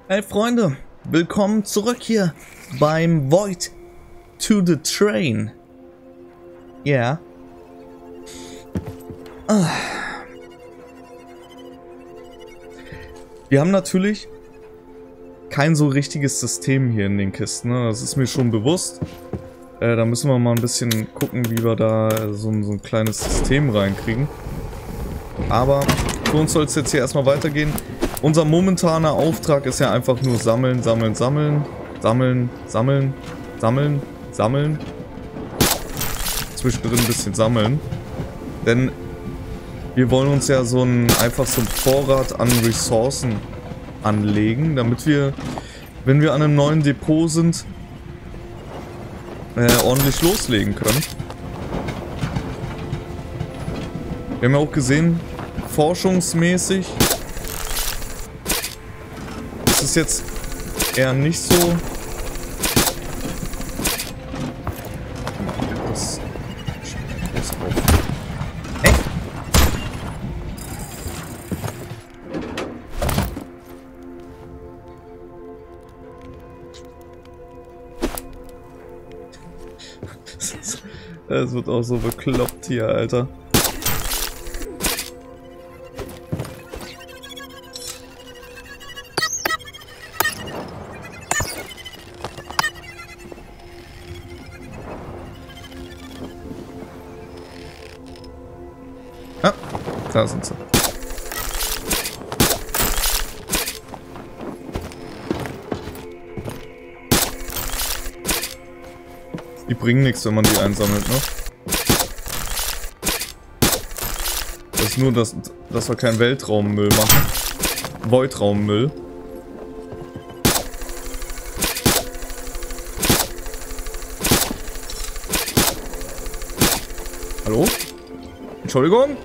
Hey Freunde, willkommen zurück hier beim Void to the Train. Ja. Yeah. Wir haben natürlich kein so richtiges System hier in den Kisten, ne? Das ist mir schon bewusst. Da müssen wir mal ein bisschen gucken, wie wir da so ein kleines System reinkriegen. Aber für uns soll es jetzt hier erstmal weitergehen. Unser momentaner Auftrag ist ja einfach nur sammeln, sammeln, sammeln, sammeln, sammeln, sammeln, sammeln. Zwischendrin ein bisschen sammeln. Denn wir wollen uns ja einfach so einen Vorrat an Ressourcen anlegen, damit wir, wenn wir an einem neuen Depot sind, ordentlich loslegen können. Wir haben ja auch gesehen, forschungsmäßig ist es jetzt eher nicht so. Das echt? Das wird auch so bekloppt hier, Alter. Ah, da sind sie. Die bringen nichts, wenn man die einsammelt, ne? Das ist nur, dass wir keinen Weltraummüll machen. Voidraummüll. Hallo? Entschuldigung?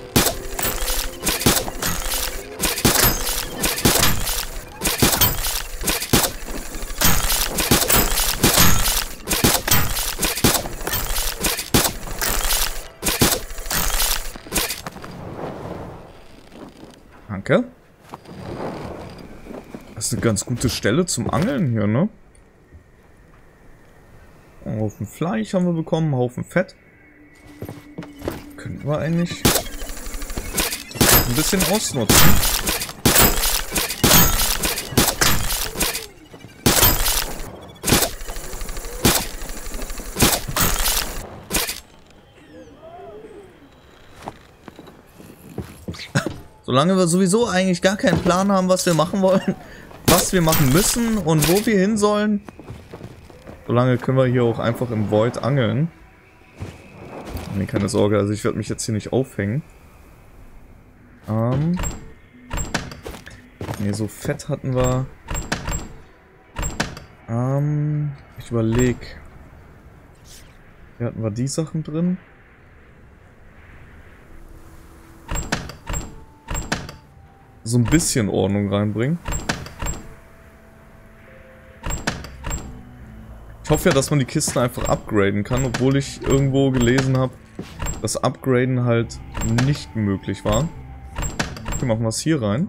Danke. Das ist eine ganz gute Stelle zum Angeln hier, ne? Ein Haufen Fleisch haben wir bekommen, einen Haufen Fett. Könnten wir eigentlich ein bisschen ausnutzen. Solange wir sowieso eigentlich gar keinen Plan haben, was wir machen wollen, was wir machen müssen und wo wir hin sollen, solange können wir hier auch einfach im Void angeln. Nee, keine Sorge, also ich werde mich jetzt hier nicht aufhängen. Ne, so Fett hatten wir. Ich überlege. Hier hatten wir die Sachen drin. So ein bisschen Ordnung reinbringen. Ich hoffe ja, dass man die Kisten einfach upgraden kann, obwohl ich irgendwo gelesen habe, dass Upgraden halt nicht möglich war. Okay, machen wir es hier rein.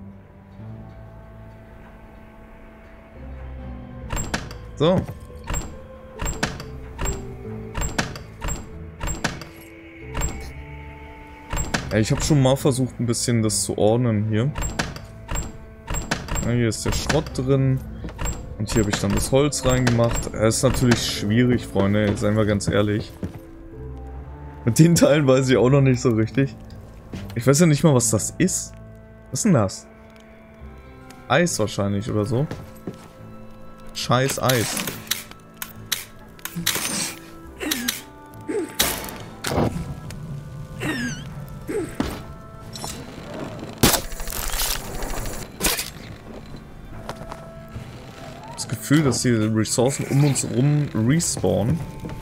So. Ja, ich habe schon mal versucht, ein bisschen das zu ordnen hier. Ja, hier ist der Schrott drin. Und hier habe ich dann das Holz reingemacht. Es ist natürlich schwierig, Freunde, seien wir ganz ehrlich. Mit den Teilen weiß ich auch noch nicht so richtig. Ich weiß ja nicht mal, was das ist. Was ist denn das? Eis wahrscheinlich oder so. Scheiß Eis. Gefühl, dass die Ressourcen um uns herum respawnen.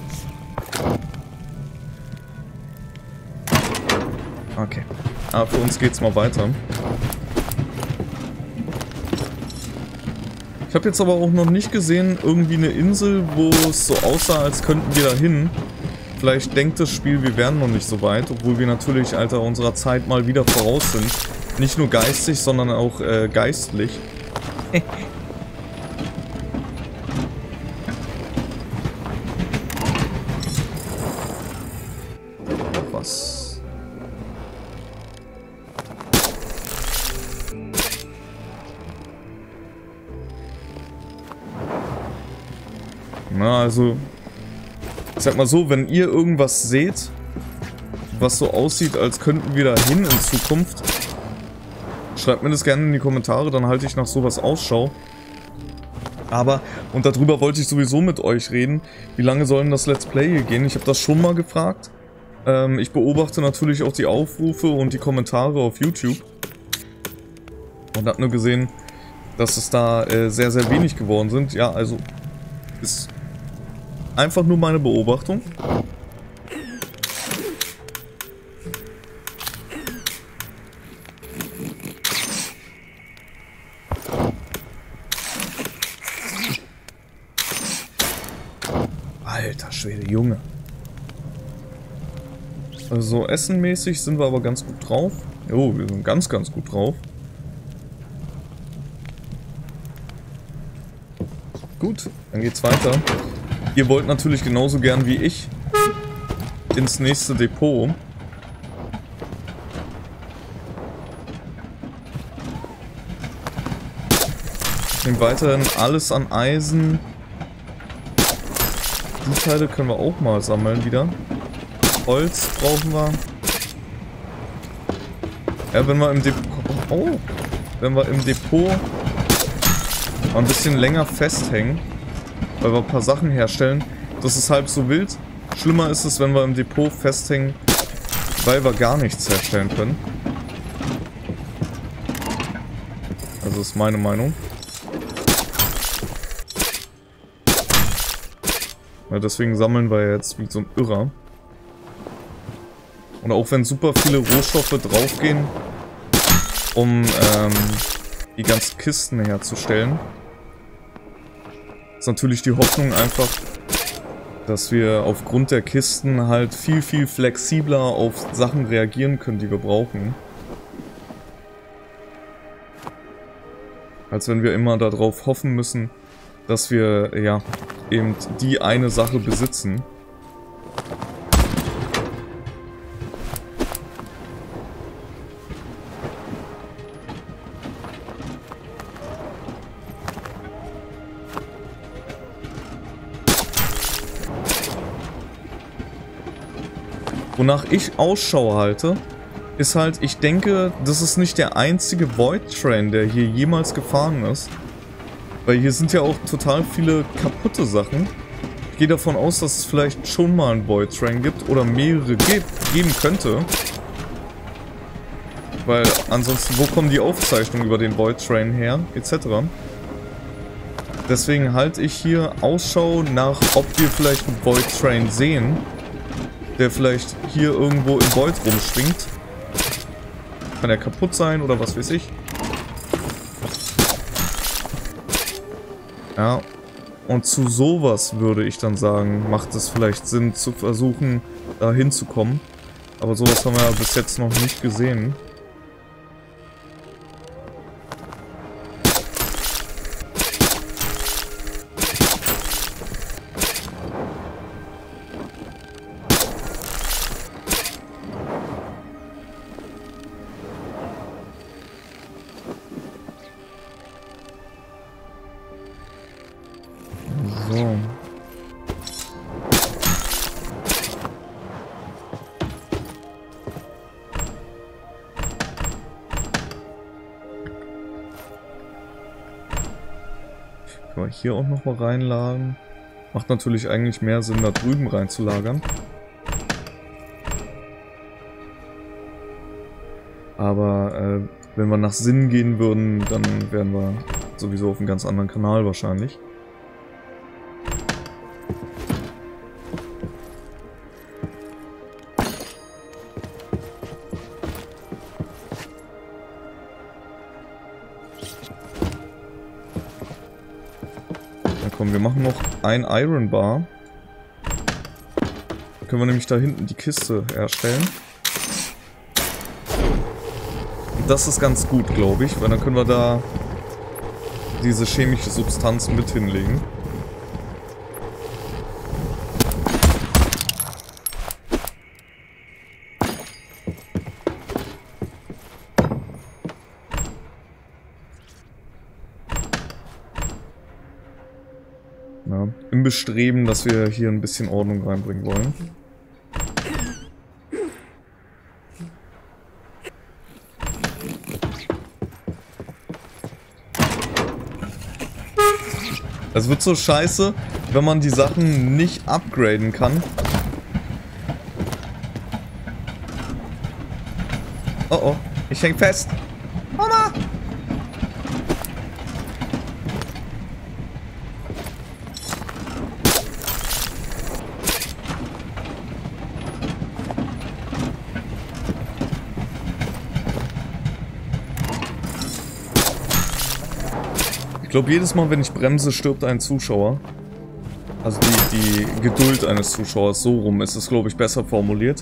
Okay. Aber für uns geht's mal weiter. Ich habe jetzt aber auch noch nicht gesehen, irgendwie eine Insel, wo es so aussah, als könnten wir da hin. Vielleicht denkt das Spiel, wir wären noch nicht so weit, obwohl wir natürlich, Alter, unserer Zeit mal wieder voraus sind. Nicht nur geistig, sondern auch geistlich. Holz. Na, also, ich sag mal so, wenn ihr irgendwas seht, was so aussieht, als könnten wir da hin in Zukunft, schreibt mir das gerne in die Kommentare, dann halte ich nach sowas Ausschau. Aber, und darüber wollte ich sowieso mit euch reden, wie lange soll denn das Let's Play hier gehen? Ich habe das schon mal gefragt. Ich beobachte natürlich auch die Aufrufe und die Kommentare auf YouTube. Und habe nur gesehen, dass es da sehr, sehr wenig geworden sind. Ja, also, ist einfach nur meine Beobachtung. Alter Schwede, Junge. Also essenmäßig sind wir aber ganz gut drauf. Jo, wir sind ganz, ganz gut drauf. Gut, dann geht's weiter. Ihr wollt natürlich genauso gern wie ich ins nächste Depot. Ich nehme weiterhin alles an Eisen. Die Teile können wir auch mal sammeln wieder. Holz brauchen wir. Ja, wenn wir im Depot... Oh! Wenn wir im Depot mal ein bisschen länger festhängen, weil wir ein paar Sachen herstellen, das ist halb so wild. Schlimmer ist es, wenn wir im Depot festhängen, weil wir gar nichts herstellen können. Also ist meine Meinung. Ja, deswegen sammeln wir jetzt wie so ein Irrer. Und auch wenn super viele Rohstoffe draufgehen, um die ganzen Kisten herzustellen, ist natürlich die Hoffnung einfach, dass wir aufgrund der Kisten halt viel, viel flexibler auf Sachen reagieren können, die wir brauchen. Als wenn wir immer darauf hoffen müssen, dass wir, ja, eben die eine Sache besitzen. Wonach ich Ausschau halte, ist halt, ich denke, das ist nicht der einzige Void Train, der hier jemals gefahren ist. Weil hier sind ja auch total viele kaputte Sachen. Ich gehe davon aus, dass es vielleicht schon mal einen Void Train gibt oder mehrere geben könnte. Weil ansonsten, wo kommen die Aufzeichnungen über den Void Train her, etc. Deswegen halte ich hier Ausschau nach, ob wir vielleicht einen Void Train sehen, der vielleicht hier irgendwo im Void rumschwingt. Kann ja kaputt sein oder was weiß ich. Ja, und zu sowas würde ich dann sagen, macht es vielleicht Sinn zu versuchen, da hinzukommen. Aber sowas haben wir ja bis jetzt noch nicht gesehen. So. Können wir hier auch noch mal reinladen. Macht natürlich eigentlich mehr Sinn, da drüben reinzulagern. Aber wenn wir nach Sinn gehen würden, dann wären wir sowieso auf einem ganz anderen Kanal wahrscheinlich. Komm, wir machen noch ein Iron Bar. Dann können wir nämlich da hinten die Kiste herstellen. Und das ist ganz gut, glaube ich, weil dann können wir da diese chemische Substanz mit hinlegen. Ja, im Bestreben, dass wir hier ein bisschen Ordnung reinbringen wollen. Es wird so scheiße, wenn man die Sachen nicht upgraden kann. Oh oh, ich häng fest. Mama! Ich glaube, jedes Mal, wenn ich bremse, stirbt ein Zuschauer. Also die Geduld eines Zuschauers, so rum ist es, glaube ich, besser formuliert.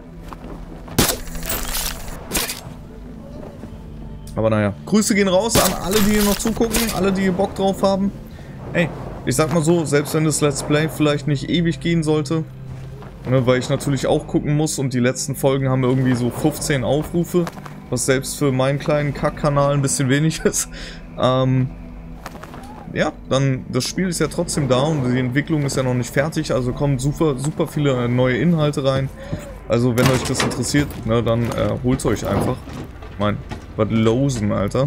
Aber naja, Grüße gehen raus an alle, die hier noch zugucken, alle, die hier Bock drauf haben. Ey, ich sag mal so, selbst wenn das Let's Play vielleicht nicht ewig gehen sollte, ne, weil ich natürlich auch gucken muss und die letzten Folgen haben irgendwie so 15 Aufrufe, was selbst für meinen kleinen Kack-Kanal ein bisschen wenig ist. Ja, dann, das Spiel ist ja trotzdem da und die Entwicklung ist ja noch nicht fertig, also kommen super viele neue Inhalte rein. Also wenn euch das interessiert, ne, dann holt euch einfach. Mein, was losen, Alter.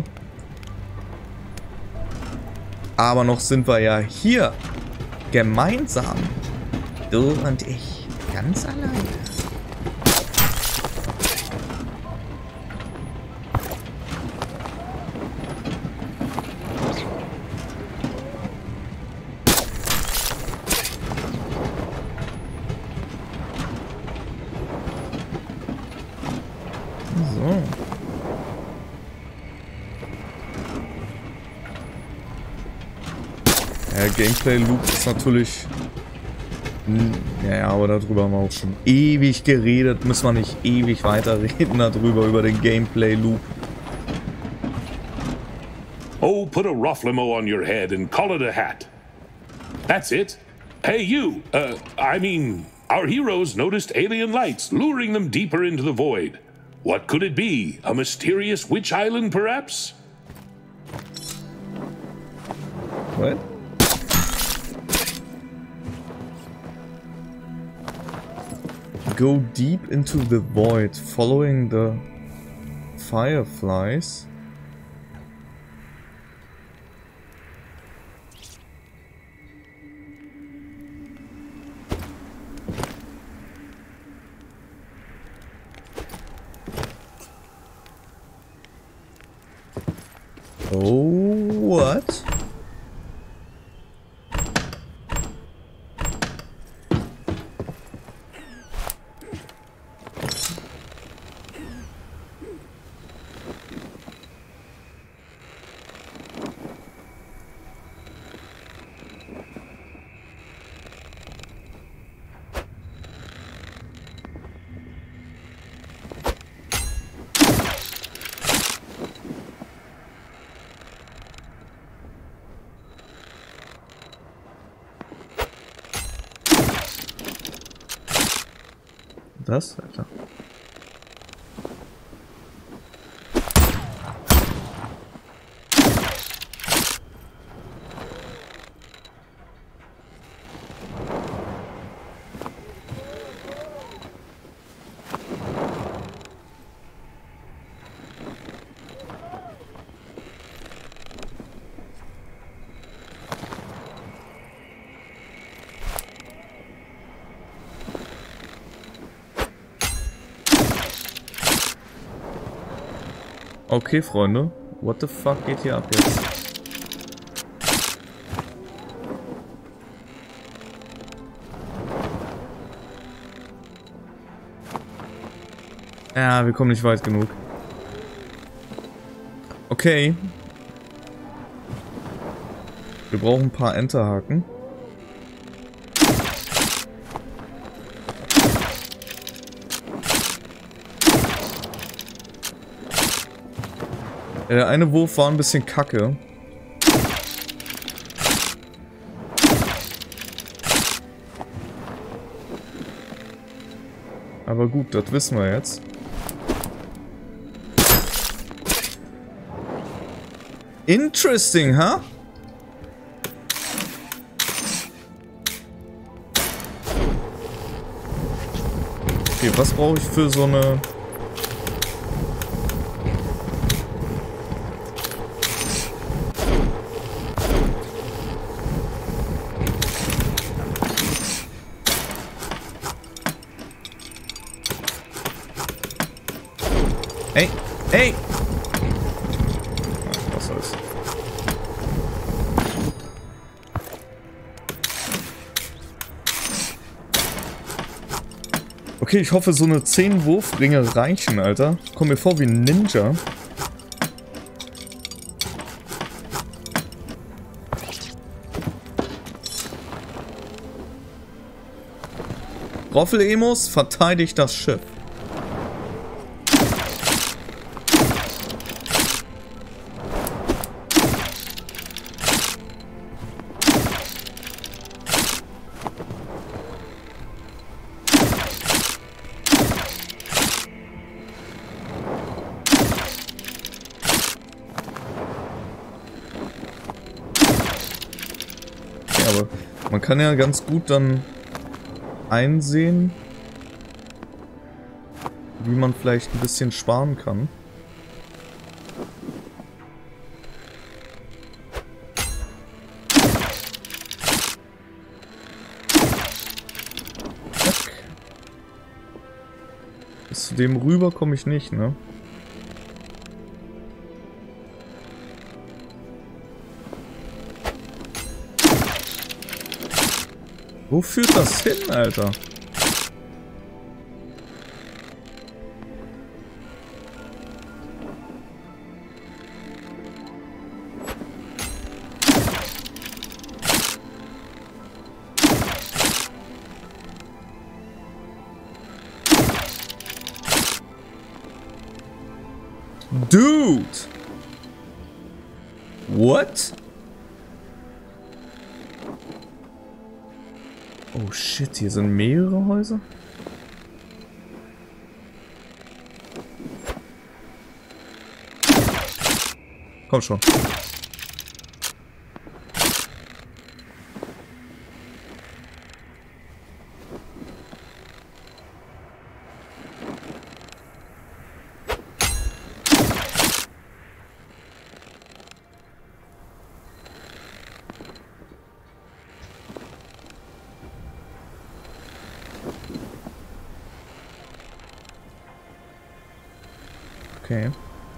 Aber noch sind wir ja hier. Gemeinsam. Du und ich. Ganz alleine. So. Ja, Gameplay-Loop ist natürlich... Ja, aber darüber haben wir auch schon ewig geredet. Müssen wir nicht ewig weiterreden darüber, über den Gameplay-Loop. Oh, put a Rufflemo on your head and call it a hat. That's it. Hey, you. I mean, our heroes noticed alien lights luring them deeper into the void. What could it be? A mysterious witch island, perhaps? What? Go deep into the void, following the fireflies. Oh, what? Das, Alter. Okay, Freunde. What the fuck geht hier ab jetzt? Ja, wir kommen nicht weit genug. Okay. Wir brauchen ein paar Enterhaken. Der eine Wurf war ein bisschen kacke. Aber gut, das wissen wir jetzt. Interesting, huh? Okay, was brauche ich für so eine... Ey! Ey! Was soll's? Okay, ich hoffe, so eine 10 Wurfringe reichen, Alter. Komm mir vor wie ein Ninja. Roffel-Emos, verteidigt das Schiff. Aber man kann ja ganz gut dann einsehen, wie man vielleicht ein bisschen sparen kann. Zack. Bis zu dem rüber komme ich nicht, ne? Wo führt das hin, Alter? Dude! What? Oh shit, hier sind mehrere Häuser? Komm schon. Okay.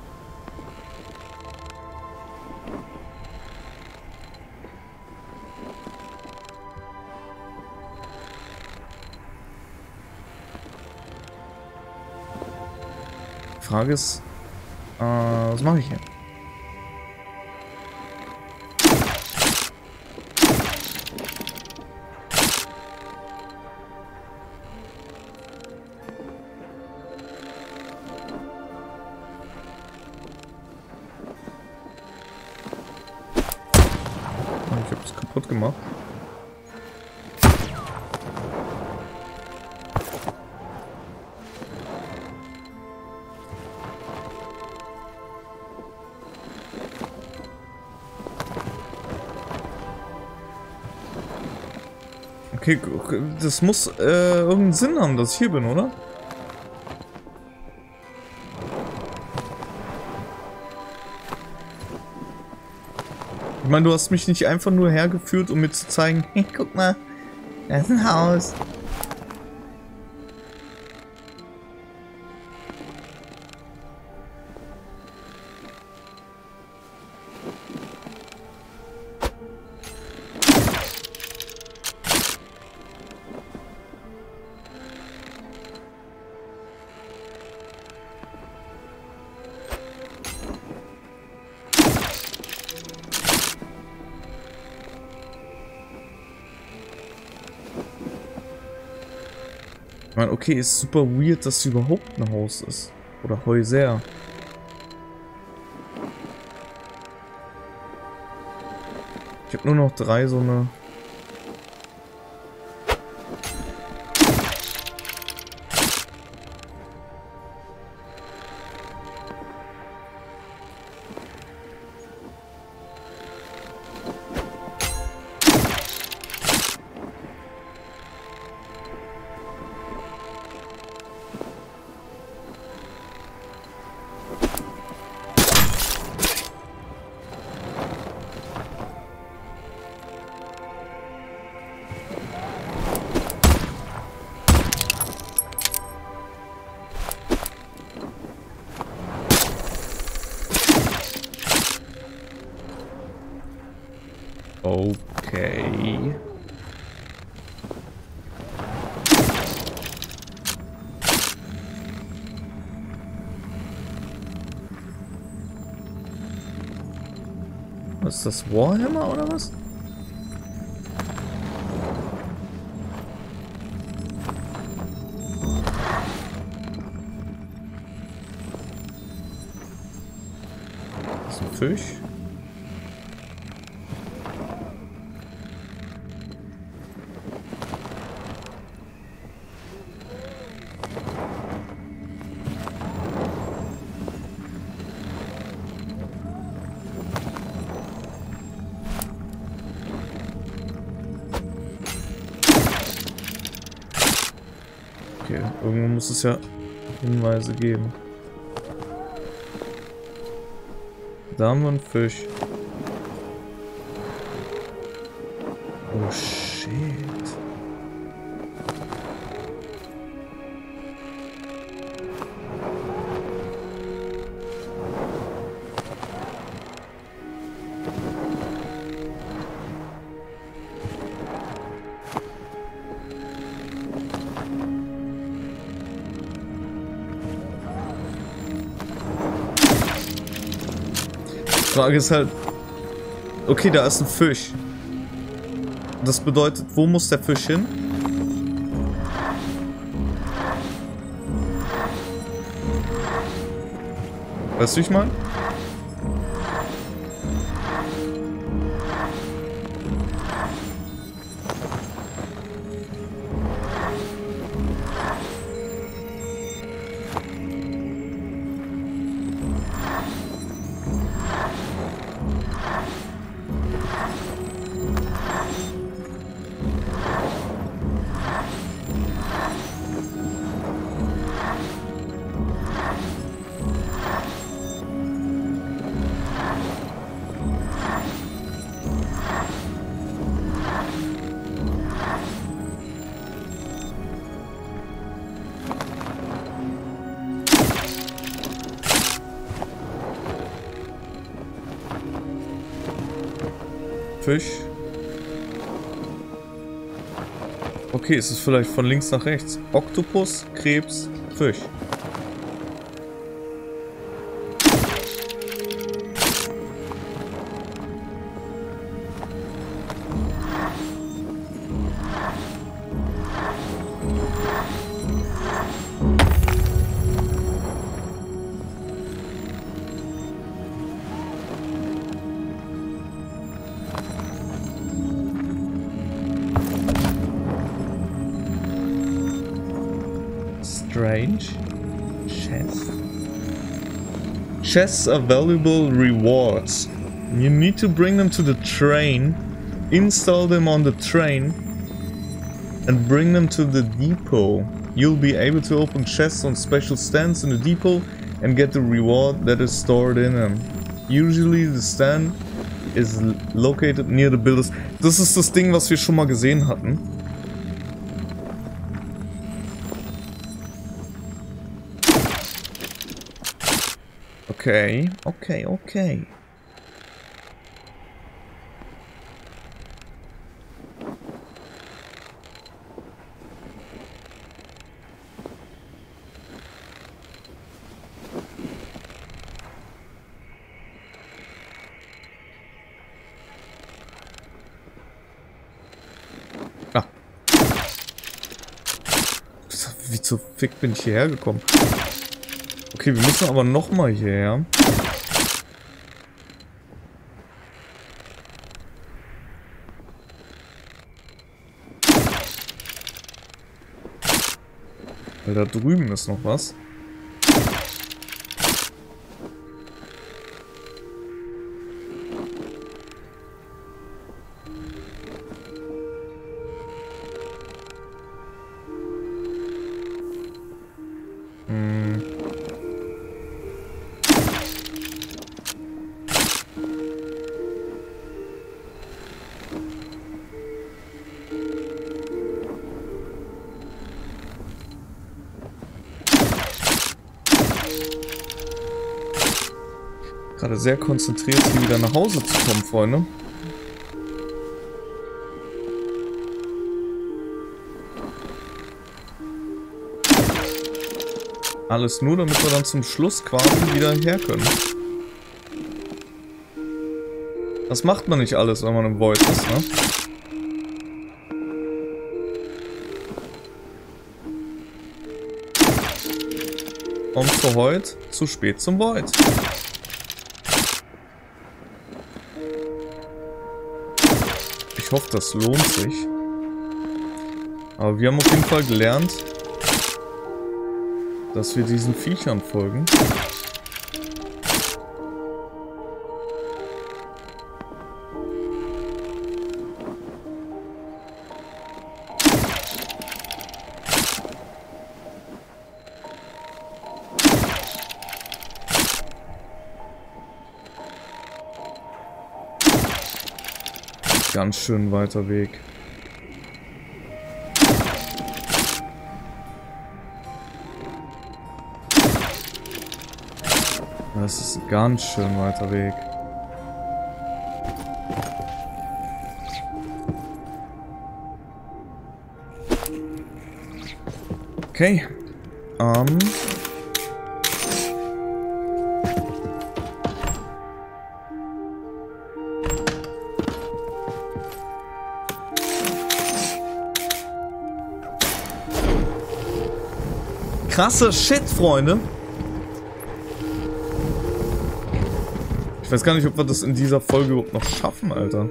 Frage ist, was mache ich hier? Ich habe es kaputt gemacht. Okay, das muss irgendeinen Sinn haben, dass ich hier bin, oder? Ich meine, du hast mich nicht einfach nur hergeführt, um mir zu zeigen, hey, guck mal, da ist ein Haus. Ich meine, okay, ist super weird, dass überhaupt ein Haus ist. Oder Häuser. Ich habe nur noch 3 so eine... Okay. Was ist das? Warhammer oder was? Das ist ein Fisch. Okay, irgendwo muss es ja Hinweise geben. Da haben wir einen Fisch. Oh shit. Die Frage ist halt, okay, da ist ein Fisch. Das bedeutet, wo muss der Fisch hin? Weißt du, wie ich meine? Fisch. Okay, es ist vielleicht von links nach rechts. Oktopus, Krebs, Fisch. Strange. Chests. Chests are valuable rewards. You need to bring them to the train, install them on the train, and bring them to the depot. You'll be able to open chests on special stands in the depot and get the reward that is stored in them. Usually the stand is located near the builders. Das ist das Ding, was wir schon mal gesehen hatten. Okay, okay, okay. Ah. Wie zur Fick bin ich hierher gekommen? Okay, wir müssen aber nochmal hierher. Weil da drüben ist noch was. Gerade sehr konzentriert, hier wieder nach Hause zu kommen, Freunde. Alles nur, damit wir dann zum Schluss quasi wieder her können. Das macht man nicht alles, wenn man im Void ist, ne? Kommt zu heute, zu spät zum Void. Ich hoffe, das lohnt sich. Aber wir haben auf jeden Fall gelernt, dass wir diesen Viechern folgen. Ganz schön weiter Weg. Das ist ein ganz schön weiter Weg. Okay. Krasse Shit, Freunde. Ich weiß gar nicht, ob wir das in dieser Folge überhaupt noch schaffen, Alter.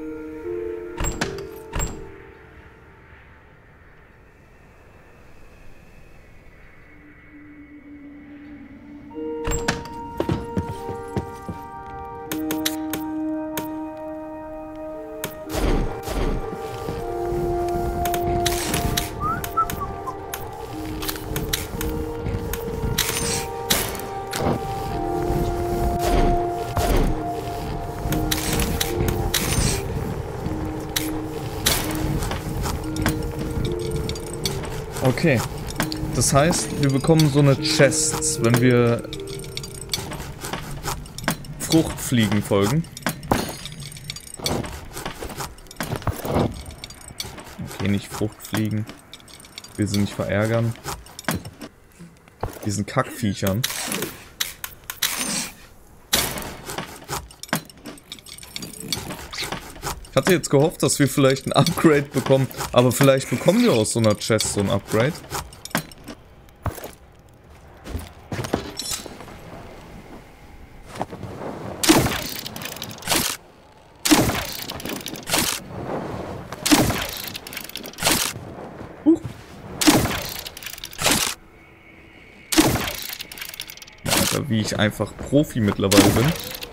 Okay, das heißt, wir bekommen so eine Chests, wenn wir Fruchtfliegen folgen. Okay, nicht Fruchtfliegen. Wir sind nicht verärgern. Diesen Kackviechern. Ich hatte jetzt gehofft, dass wir vielleicht ein Upgrade bekommen, aber vielleicht bekommen wir aus so einer Chest so ein Upgrade. Alter, wie ich einfach Profi mittlerweile bin.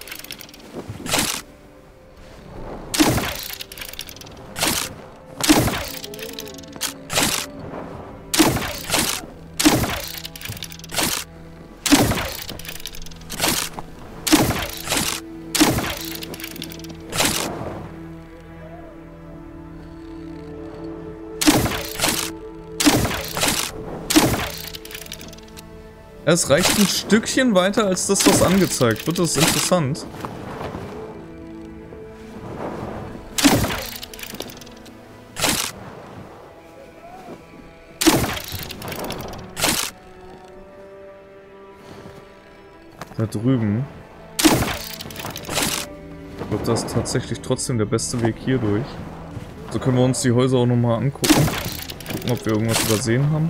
Es reicht ein Stückchen weiter als das, was angezeigt wird. Das ist interessant. Da drüben. Wird das tatsächlich trotzdem der beste Weg hier durch. So können wir uns die Häuser auch nochmal angucken. Gucken, ob wir irgendwas übersehen haben.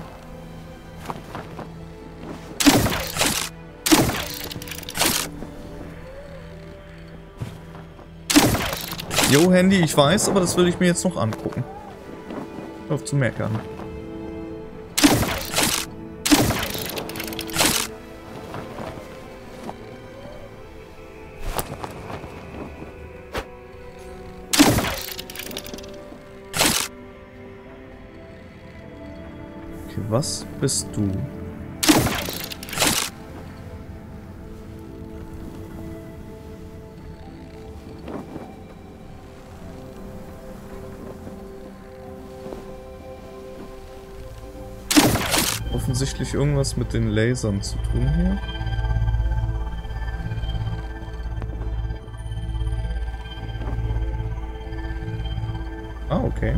Jo, Handy, ich weiß, aber das will ich mir jetzt noch angucken. Auf zu meckern. Okay, was bist du? Offensichtlich irgendwas mit den Lasern zu tun hier. Ah, okay.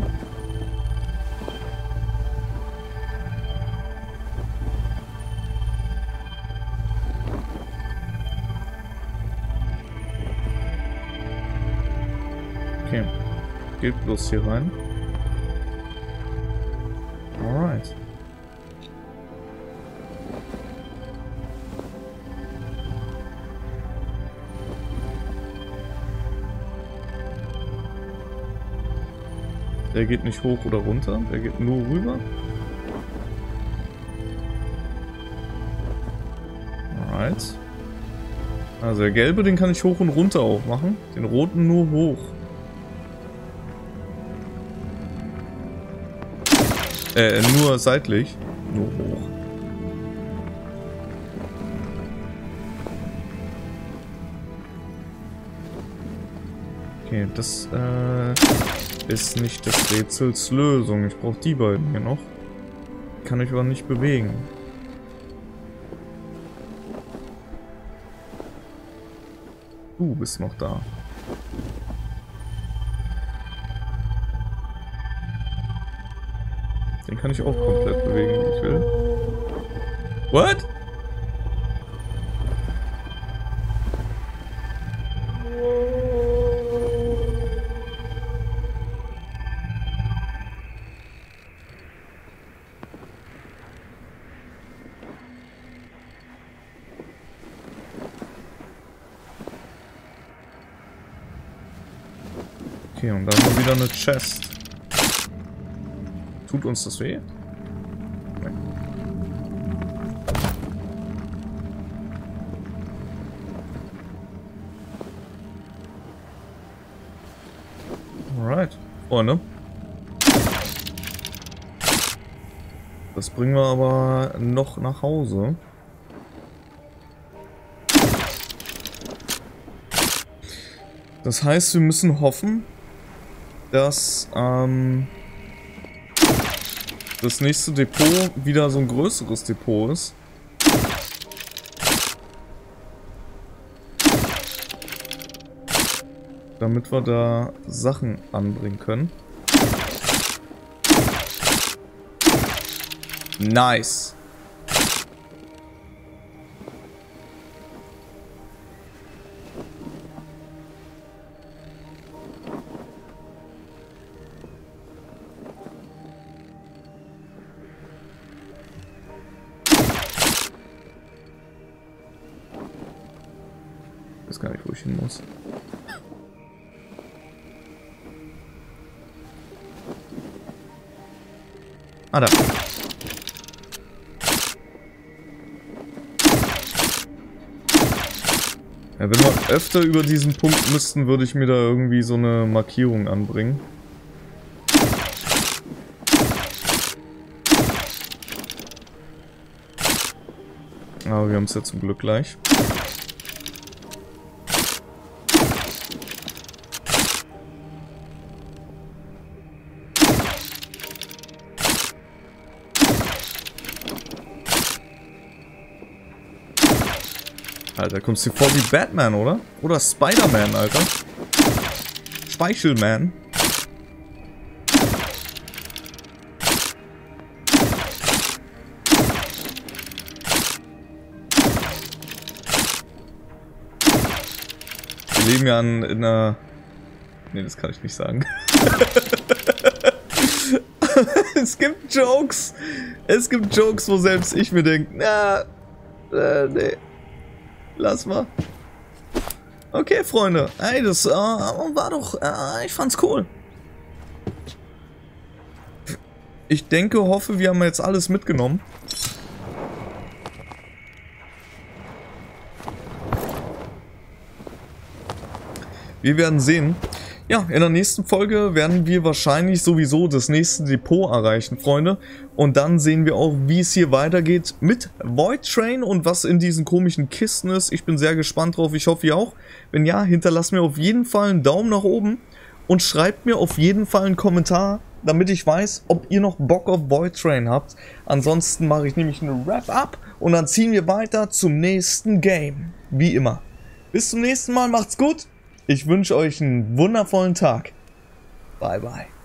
Geht bloß hier rein. Alright. Der geht nicht hoch oder runter, der geht nur rüber. Alright. Also der gelbe, den kann ich hoch und runter auch machen. Den roten nur hoch. Nur seitlich. Nur hoch. Okay, das ist nicht des Rätsels Lösung. Ich brauche die beiden hier noch. Kann ich aber nicht bewegen. Du bist noch da. Den kann ich auch komplett bewegen, wie ich will. What? Okay, und dann haben wir wieder eine Chest. Tut uns das weh? Nee. Alright, Freunde. Das bringen wir aber noch nach Hause. Das heißt, wir müssen hoffen, dass das nächste Depot wieder so ein größeres Depot ist. Damit wir da Sachen anbringen können. Nice. Ich weiß gar nicht, wo ich hin muss. Ah, da. Ja, wenn wir öfter über diesen Punkt müssten, würde ich mir da irgendwie so eine Markierung anbringen. Aber wir haben es ja zum Glück gleich. Alter, kommst du dir vor wie Batman, oder? Oder Spider-Man, Alter. Speichelman. Wir leben ja in einer... Nee, das kann ich nicht sagen. Es gibt Jokes. Es gibt Jokes, wo selbst ich mir denke, na, nee. Lass mal. Okay, Freunde. Ey, das war doch... ich fand's cool. Ich denke, hoffe, wir haben jetzt alles mitgenommen. Wir werden sehen. Ja, in der nächsten Folge werden wir wahrscheinlich sowieso das nächste Depot erreichen, Freunde. Und dann sehen wir auch, wie es hier weitergeht mit Void Train und was in diesen komischen Kisten ist. Ich bin sehr gespannt drauf, ich hoffe ihr auch. Wenn ja, hinterlasst mir auf jeden Fall einen Daumen nach oben und schreibt mir auf jeden Fall einen Kommentar, damit ich weiß, ob ihr noch Bock auf Void Train habt. Ansonsten mache ich nämlich eine Wrap-Up und dann ziehen wir weiter zum nächsten Game. Wie immer. Bis zum nächsten Mal, macht's gut. Ich wünsche euch einen wundervollen Tag. Bye, bye.